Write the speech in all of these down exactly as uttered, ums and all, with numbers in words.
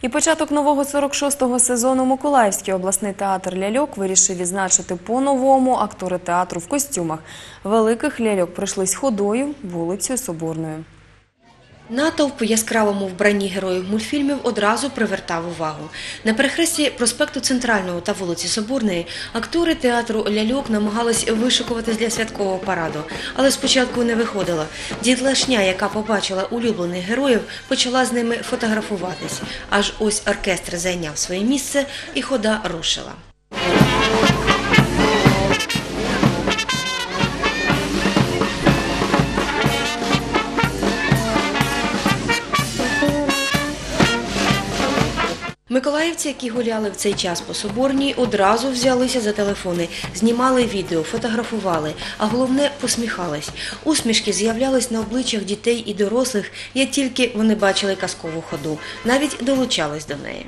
І початок нового сорок шостого сезону Миколаївський обласний театр ляльок вирішив відзначити по-новому. Актори театру в костюмах великих ляльок пройшлись ходою вулицею Соборною. Натовп у яскравому вбранні героїв мультфільмів одразу привертав увагу. На перехресті проспекту Центрального та вулиці Соборної актори театру ляльок намагались вишикуватись для святкового параду. Але спочатку не виходило. Дітлашня, яка побачила улюблених героїв, почала з ними фотографуватись. Аж ось оркестр зайняв своє місце і хода рушила. Миколаївці, які гуляли в цей час по Соборній, одразу взялися за телефони, знімали відео, фотографували, а головне – посміхались. Усмішки з'являлись на обличчях дітей і дорослих, як тільки вони бачили казкову ходу, навіть долучались до неї.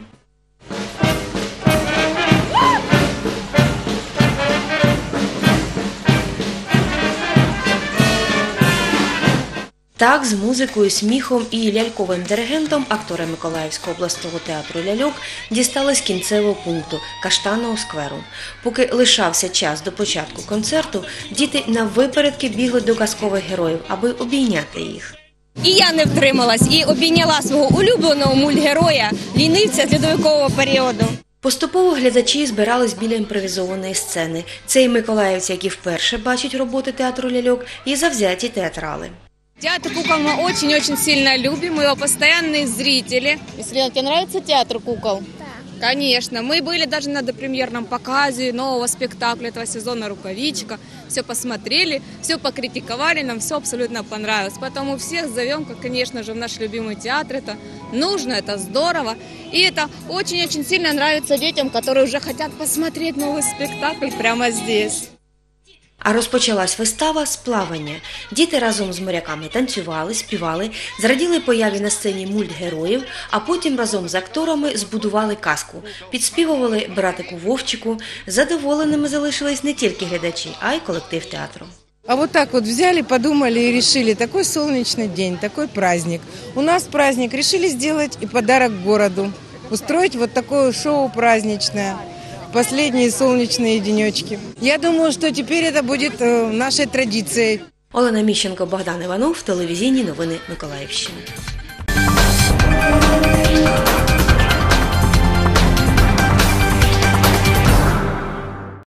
Так, з музикою, сміхом і ляльковим диригентом актори Миколаївського обласного театру ляльок дістались кінцевого пункту – Каштанового скверу. Поки лишався час до початку концерту, діти наввипередки бігли до казкових героїв, аби обійняти їх. І я не втрималась, і обійняла свого улюбленого мультгероя, лінивця з льодовикового періоду. Поступово глядачі збирались біля імпровізованої сцени. Це і миколаївці, які вперше бачать роботи театру ляльок, і завзяті театрали. Театр кукол мы очень-очень сильно любим, мы его постоянные зрители. Если тебе нравится театр кукол? Да. Конечно, мы были даже на допремьерном показе нового спектакля этого сезона «Рукавичка». Все посмотрели, все покритиковали, нам все абсолютно понравилось. Поэтому всех зовем, как, конечно же, в наш любимый театр. Это нужно, это здорово. И это очень-очень сильно нравится детям, которые уже хотят посмотреть новый спектакль прямо здесь. А розпочалась вистава з плавання. Діти разом з моряками танцювали, співали, зраділи появі на сцені мультгероїв, а потім разом з акторами збудували казку. Підспівували братику Вовчику. Задоволеними залишились не тільки глядачі, а й колектив театру. А вот так вот взяли, подумали и решили, такой солнечный день, такой праздник. У нас праздник, решили сделать и подарок городу. Устроить вот такое шоу праздничное. Последние солнечные денечки. Я думаю, что теперь это будет э, нашей традицией. Олена Міщенко, Богдан Іванов, телевізійні новини Миколаївщини.